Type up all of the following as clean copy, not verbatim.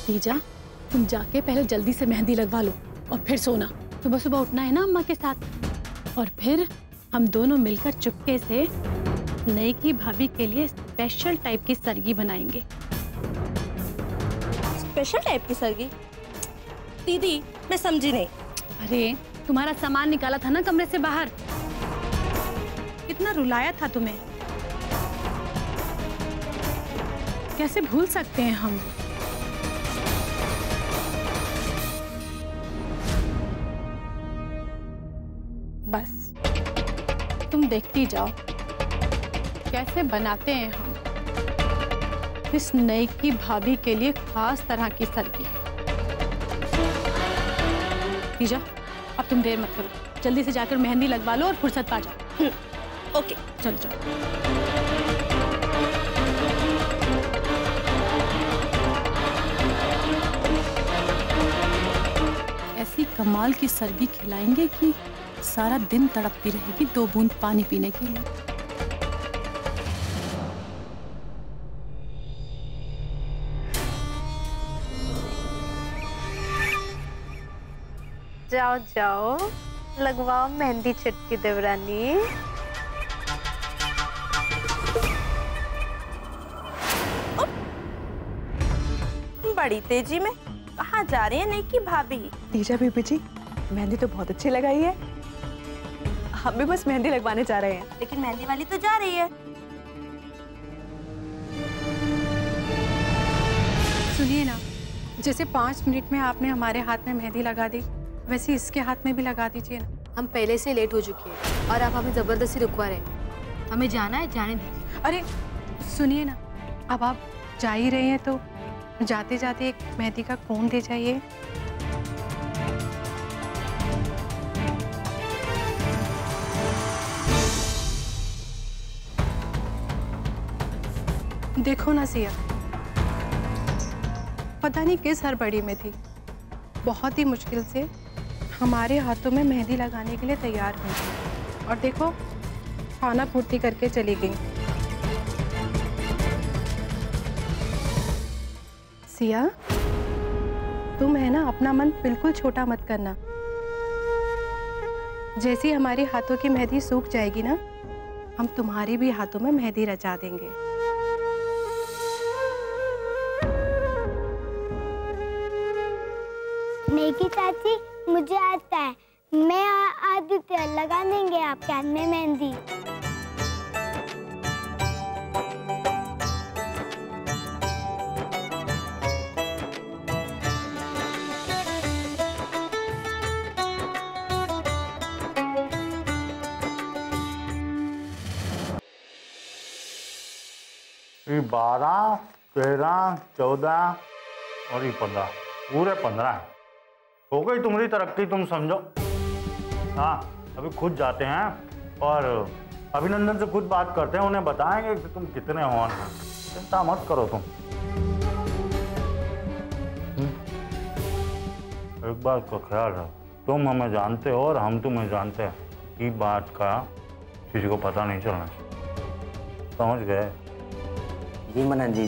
तीजा, तुम जाके पहले जल्दी से मेहंदी लगवा लो और फिर सोना। सुबह सुबह उठना है ना अम्मा के साथ। और फिर हम दोनों मिलकर चुपके से नई की भाभी के लिए स्पेशल टाइप की सरगी बनाएंगे। स्पेशल टाइप की सरगी? दीदी मैं समझी नहीं। अरे तुम्हारा सामान निकाला था ना कमरे से बाहर, कितना रुलाया था तुम्हें, कैसे भूल सकते हैं हम। बस तुम देखती जाओ कैसे बनाते हैं हम इस नई की भाभी के लिए खास तरह की सरगी। तीजा, अब तुम देर मत करो, जल्दी से जाकर मेहंदी लगवा लो और फुर्सत पा जाओ। ओके चलो चलो। ऐसी कमाल की सरगी खिलाएंगे कि सारा दिन तड़पती रहेगी 2 बूंद पानी पीने के लिए। जाओ जाओ, लगवाओ मेहंदी चुटकी देवरानी। बड़ी तेजी में कहाँ जा रही है नई की भाभी? तीजा बीबी जी, मेहंदी तो बहुत अच्छी लगाई है। हम भी बस मेहंदी लगवाने जा रहे हैं। लेकिन मेहंदी वाली तो जा रही है। सुनिए ना, जैसे 5 मिनट में आपने हमारे हाथ में मेहंदी लगा दी, वैसे इसके हाथ में भी लगा दीजिए ना। हम पहले से लेट हो चुके हैं और आप हमें जबरदस्ती रुकवा रहे हैं। हमें जाना है, जाने दीजिए। अरे सुनिए ना, अब आप जा ही रहे हैं तो जाते जाते एक मेहंदी का कोन दे जाइए। देखो ना सिया, पता नहीं किस हड़बड़ी में थी, बहुत ही मुश्किल से हमारे हाथों में मेहंदी लगाने के लिए तैयार हुई और देखो खाना पूर्ति करके चली गई। सिया, तुम है ना, अपना मन बिल्कुल छोटा मत करना। जैसे हमारे हाथों की मेहंदी सूख जाएगी ना, हम तुम्हारे भी हाथों में मेहंदी रचा देंगे। नेकी चाची, मुझे आता है, मैं आदित्य लगा देंगे आपके हाथ में मेहंदी। ये 12, 13, 14 और ये 15, पूरे 15 है। हो गई तुम्हारी तरक्की, तुम समझो। हाँ, अभी खुद जाते हैं और अभिनंदन से खुद बात करते हैं, उन्हें बताएंगे कि तुम कितने हो। चिंता मत करो तुम। एक बात का ख्याल रखो, तुम हमें जानते हो और हम तुम्हें जानते हैं। ये बात का किसी को पता नहीं चलना चाहिए, समझ गए? जी मनन जी।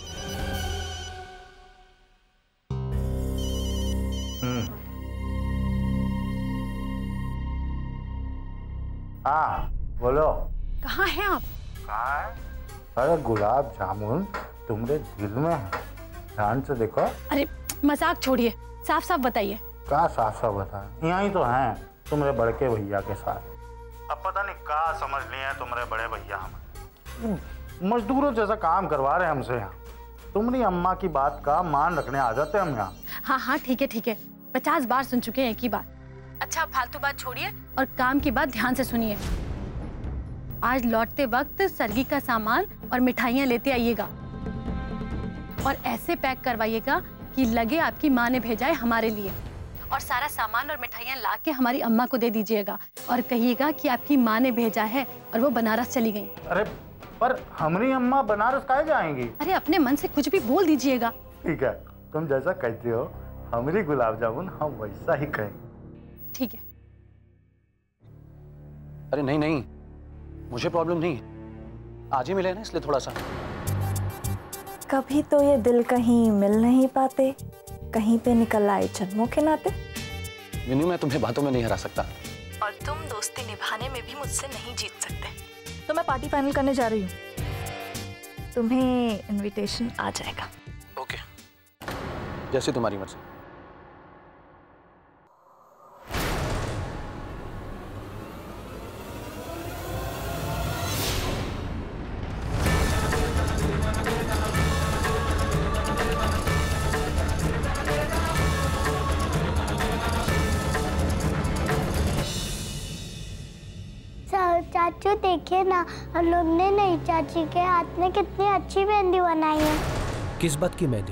हाँ बोलो। कहाँ हैं आप? कहाँ है? अरे गुलाब जामुन तुम्हारे दिल में है, ध्यान से देखो। अरे मजाक छोड़िए, साफ साफ बताइए। क्या साफ साफ बताएं, यहाँ ही तो हैं तुम्हारे बड़के भैया के साथ। अब पता नहीं क्या समझ लिए हैं तुम्हारे बड़े भैया, हमें मजदूरों जैसा काम करवा रहे हैं हमसे यहाँ। तुम्हारी अम्मा की बात का मान रखने आ जाते हैं हम यहाँ। हाँ हाँ ठीक है ठीक है, 50 बार सुन चुके हैं एक ही बात। अच्छा फालतू बात छोड़िए और काम की बात ध्यान से सुनिए। आज लौटते वक्त सरगी का सामान और मिठाइयाँ लेते आइएगा और ऐसे पैक करवाइएगा कि लगे आपकी माँ ने भेजा है हमारे लिए। और सारा सामान और मिठाइयाँ ला के हमारी अम्मा को दे दीजिएगा और कहिएगा कि आपकी माँ ने भेजा है और वो बनारस चली गई। अरे पर हमारी अम्मा बनारस काहे जाएंगी? अरे अपने मन से कुछ भी बोल दीजिएगा। ठीक है, तुम जैसा कहती हो हमारी गुलाब जामुन हम वैसा ही कहेंगे। ठीक है। अरे नहीं नहीं, मुझे प्रॉब्लम नहीं है, आज ही मिले ना इसलिए थोड़ा सा। कभी तो ये दिल कहीं मिल नहीं पाते, कहीं पे निकल आए जन्मों के नाते। मीनू, मैं तुम्हें बातों में नहीं हरा सकता। और तुम दोस्ती निभाने में भी मुझसे नहीं जीत सकते। तो मैं पार्टी फाइनल करने जा रही हूँ, तुम्हें इनविटेशन आ जाएगा। ओके, जैसे तुम्हारी मर्जी। चाचू देखिए ना, हम लोग ने नई चाची के हाथ में कितनी अच्छी मेहंदी बनाई है। किस बात की मेहंदी?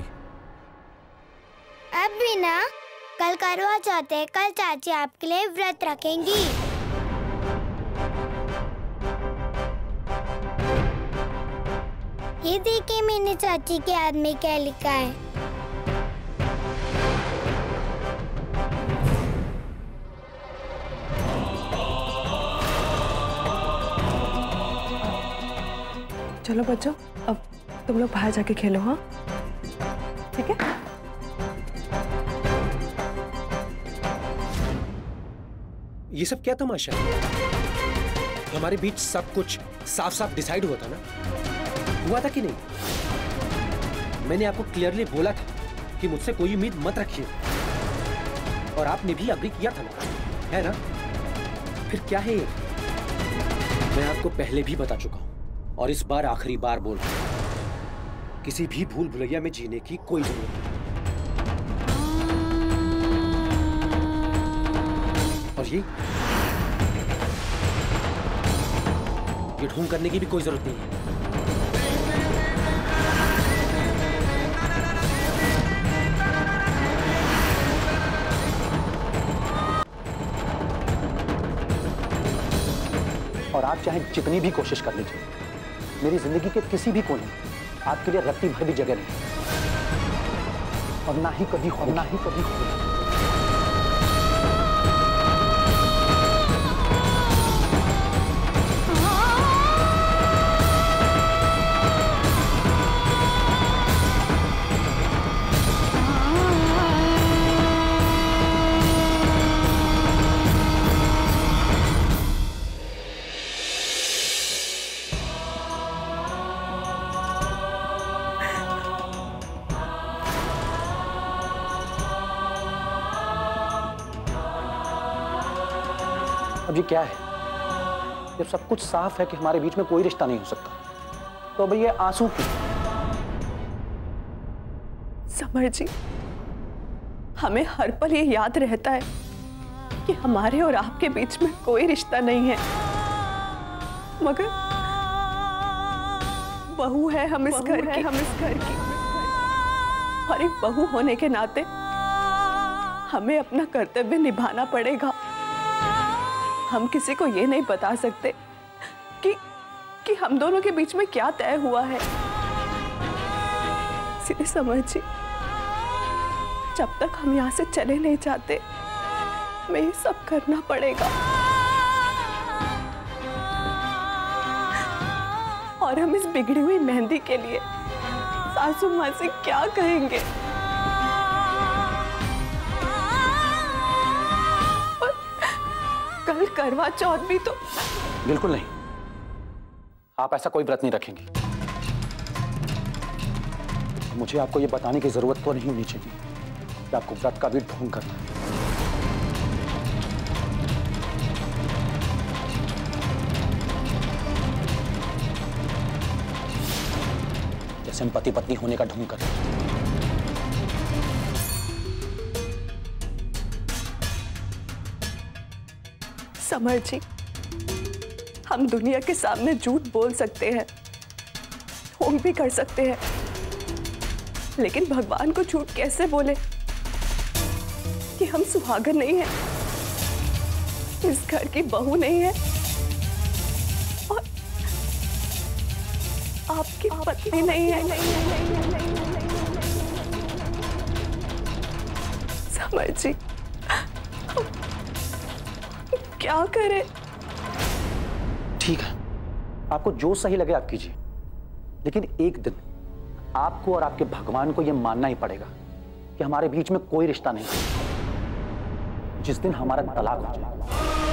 अब भी ना, कल करवा चौथ है, कल चाची आपके लिए व्रत रखेंगी। ये देखिए मैंने चाची के हाथ में क्या लिखा है। चलो बच्चों, अब तुम लोग बाहर जाके खेलो। हाँ ठीक है। ये सब क्या तमाशा है? हमारे बीच सब कुछ साफ साफ डिसाइड हुआ था ना? हुआ था कि नहीं? मैंने आपको क्लियरली बोला था कि मुझसे कोई उम्मीद मत रखिए, और आपने भी अग्री किया था ना, है ना? फिर क्या है ये? मैं आपको पहले भी बता चुका हूं, और इस बार आखिरी बार बोल रहा हूं, किसी भी भूल भुलैया में जीने की कोई जरूरत नहीं। और ये ढोंग करने की भी कोई जरूरत नहीं है। और आप चाहे जितनी भी कोशिश कर लीजिए, मेरी जिंदगी के किसी भी कोने में आपके लिए रत्ती भर भी जगह नहीं, और ना ही कभी होगी। अब ये क्या है? जब सब कुछ साफ है कि हमारे बीच में कोई रिश्ता नहीं हो सकता, तो अब ये आंसू क्यों? समर जी, हमें हर पल ये याद रहता है कि हमारे और आपके बीच में कोई रिश्ता नहीं है, मगर बहू है हम इस घर की, और एक बहू होने के नाते हमें अपना कर्तव्य निभाना पड़ेगा। हम किसी को ये नहीं बता सकते कि हम दोनों के बीच में क्या तय हुआ है। सीधे समझ जी, जब तक हम यहाँ से चले नहीं जाते, हमें ये सब करना पड़ेगा। और हम इस बिगड़ी हुई मेहंदी के लिए सासू माँ से क्या कहेंगे? कल करवा चौथ भी तो। बिल्कुल नहीं, आप ऐसा कोई व्रत नहीं रखेंगी। मुझे आपको ये बताने की जरूरत तो नहीं होनी चाहिए कि आपको व्रत का भी ढोंग करना है। जैसे हम पति पत्नी होने का ढोंग करते हैं। समर जी, हम दुनिया के सामने झूठ बोल सकते हैं, ढोंग भी कर सकते हैं, लेकिन भगवान को झूठ कैसे बोले कि हम सुहागन नहीं हैं, इस घर की बहू नहीं है, और आपकी पत्नी नहीं है। समर जी, क्या करें? ठीक है, आपको जो सही लगे आप कीजिए, लेकिन एक दिन आपको और आपके भगवान को यह मानना ही पड़ेगा कि हमारे बीच में कोई रिश्ता नहीं। जिस दिन हमारा तलाक हो जाए